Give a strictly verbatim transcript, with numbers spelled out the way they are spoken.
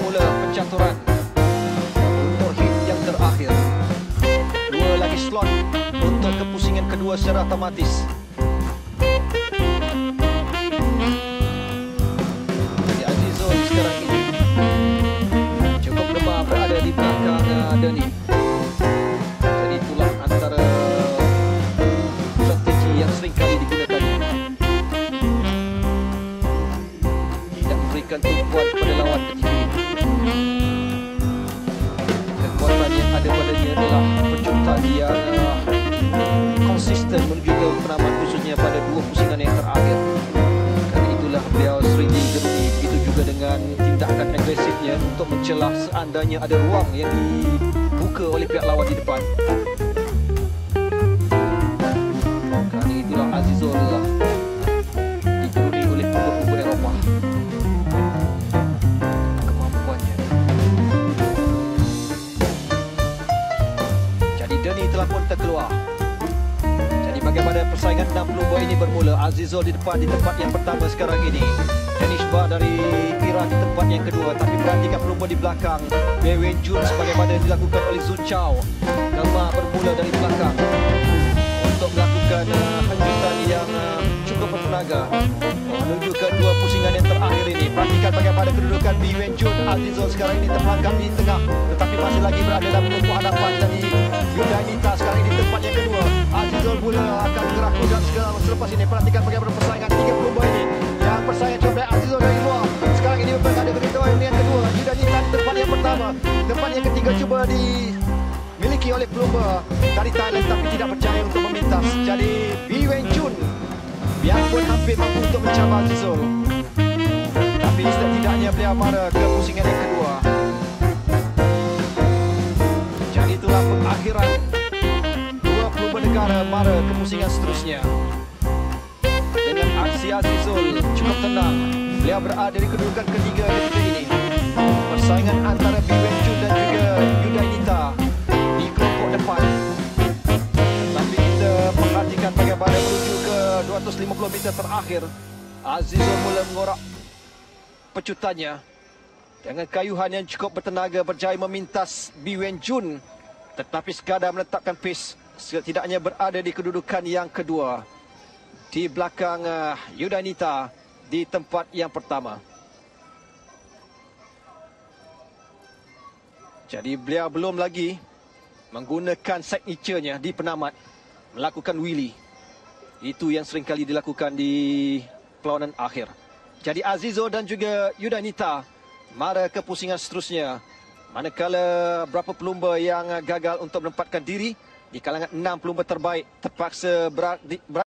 bermula pencaturan untuk hit yang terakhir. Dua lagi slot untuk kepusingan kedua secara otomatis. Jadi Azizul sekarang ini cukup lemah berada di belakang uh, Denny. Jadi itulah antara strategi yang sering kali digunakan. Tidak memberikan tumpuan kepada lawan ketiga. Kekuatan yang ada padanya adalah penciptaan yang uh, konsisten menuju ke penamat, khususnya pada dua pusingan yang terakhir. Kerana itulah beliau sering digeruni. Begitu juga dengan tindakan agresifnya untuk mencelah seandainya ada ruang yang dibuka oleh pihak lawan di depan. Kerana itulah Azizul lah digeruni oleh pembuat Eropah. Kemampuannya. Jadi Denny telah pun terkeluar. Jadi bagaimana persaingan enam pelumba ini bermula? Azizul di depan di tempat yang pertama sekarang ini. Danish Bar dari Iran di tempat yang kedua. Tapi perhatikan pelumba di belakang. Wei Wen Jun sebagaimana dilakukan oleh Zun Chao. Gambar bermula dari belakang untuk melakukan uh, hanyutan yang uh, cukup bertenaga menuju ke dua pusingan yang terakhir ini. Perhatikan bagaimana kedudukan Wei Wen Jun. Azizul sekarang ini terperangkap di tengah, tetapi masih lagi berada dalam pelumba hadapan dari Hyundai Nita sekarang ini di tempat yang kedua. Azizul mula akan gerak kuda selepas ini. Perhatikan bagaimana persaingan tiga pelumba ini. Yang persaingan coba Azizul dari luar. Sekarang ini berada kedudukan yang kedua. Hyundai Nita di tempat yang pertama. Tempat yang ketiga cuba dimiliki oleh pelumba dari Thailand, tapi tidak percaya untuk memintas. Jadi Wei Wen Jun biarpun hampir mampu untuk mencabar Azizul, tapi setidaknya beliau mara ke pusingan yang kedua. Jadi itulah pengakhiran dua pelumba negara mara ke pusingan seterusnya. Dengan aksi Azizul cukup tenang, beliau berada di kedudukan ketiga ketika ini. Persaingan antara Wei Wen Jun dan juga Hyundai Nita di kelompok depan. Tapi kita perhatikan bagaimana menuju ke dua ratus lima puluh meter terakhir. Azizul mula mengorak pecutannya dengan kayuhan yang cukup bertenaga, berjaya memintas Wei Wen Jun, tetapi sekadar menetapkan pace, setidaknya berada di kedudukan yang kedua di belakang uh, Hyundai Nita di tempat yang pertama. Jadi beliau belum lagi menggunakan signature-nya di penamat, melakukan wheelie. Itu yang sering kali dilakukan di perlawanan akhir. Jadi Azizul dan juga Hyundai Nita mara ke pusingan seterusnya. Manakala berapa pelumba yang gagal untuk menempatkan diri di kalangan enam pelumba terbaik terpaksa berada